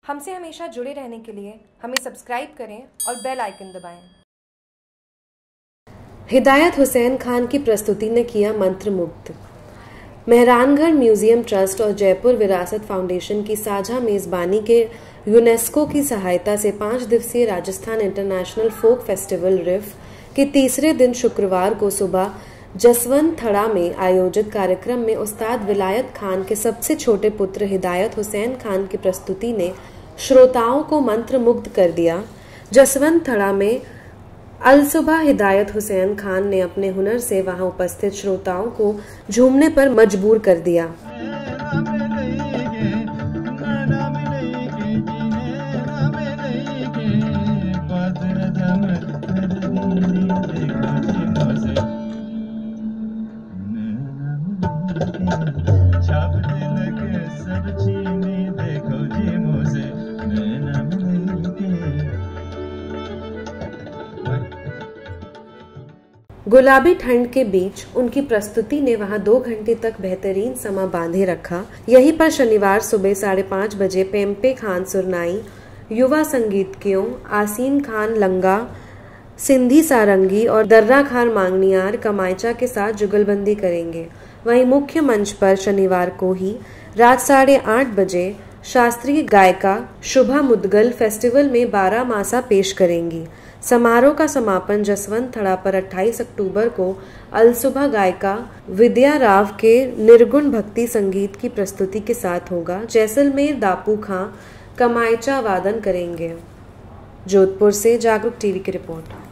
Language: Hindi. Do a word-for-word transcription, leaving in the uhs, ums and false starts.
हमसे हमेशा जुड़े रहने के लिए हमें सब्सक्राइब करें और बेल आइकन दबाएं। हिदायत हुसैन खान की प्रस्तुति ने किया मंत्रमुग्ध। मेहरानगढ़ म्यूजियम ट्रस्ट और जयपुर विरासत फाउंडेशन की साझा मेजबानी के यूनेस्को की सहायता से पांच दिवसीय Rajasthan international folk festival RIFF के तीसरे दिन शुक्रवार को सुबह जसवंत थड़ा में आयोजित कार्यक्रम में उस्ताद विलायत खान के सबसे छोटे पुत्र हिदायत हुसैन खान की प्रस्तुति ने श्रोताओं को मंत्रमुग्ध कर दिया। जसवंत थड़ा में अलसुबह हिदायत हुसैन खान ने अपने हुनर से वहां उपस्थित श्रोताओं को झूमने पर मजबूर कर दिया। गुलाबी ठंड के बीच उनकी प्रस्तुति ने वहां दो घंटे तक बेहतरीन समा बांधे रखा। यहीं पर शनिवार सुबह साढ़े पाँच बजे पेम्पे खान सुरनाई, युवा संगीतज्ञों आसीन खान लंगा, सिंधी सारंगी और दर्रा खान मांगनियार कमायचा के साथ जुगलबंदी करेंगे। वहीं मुख्य मंच पर शनिवार को ही रात साढ़े आठ बजे शास्त्रीय गायिका शुभा मुदगल फेस्टिवल में बारह मासा पेश करेंगी। समारोह का समापन जसवंत थड़ा पर अट्ठाईस अक्टूबर को अलसुबह गायिका विद्या राव के निर्गुण भक्ति संगीत की प्रस्तुति के साथ होगा। जैसलमेर दापू खां कमायचा वादन करेंगे। जोधपुर से जागरूक टीवी की रिपोर्ट।